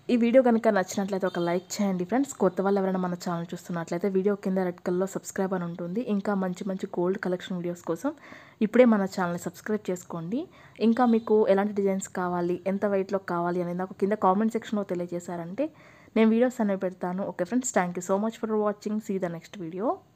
ఈ వీడియో కనుక నచ్చినట్లయితే ఒక లైక్ చేయండి ఫ్రెండ్స్. కొత్త వాళ్ళు ఎవరైనా మన ఛానల్ చూస్తున్నట్లయితే వీడియో కింద రెడ్ కలర్లో సబ్స్క్రైబ్ అని ఉంటుంది. ఇంకా మంచి మంచి గోల్డ్ కలెక్షన్ వీడియోస్ కోసం ఇప్పుడే మన ఛానల్ని సబ్స్క్రైబ్ చేసుకోండి. ఇంకా మీకు ఎలాంటి డిజైన్స్ కావాలి, ఎంత వెయిట్లో కావాలి అనేది నాకు కింద కామెంట్ సెక్షన్లో తెలియజేశారంటే నేను వీడియోస్ అనేవి పెడతాను. Okay friends, thank you so much for watching. See the next video.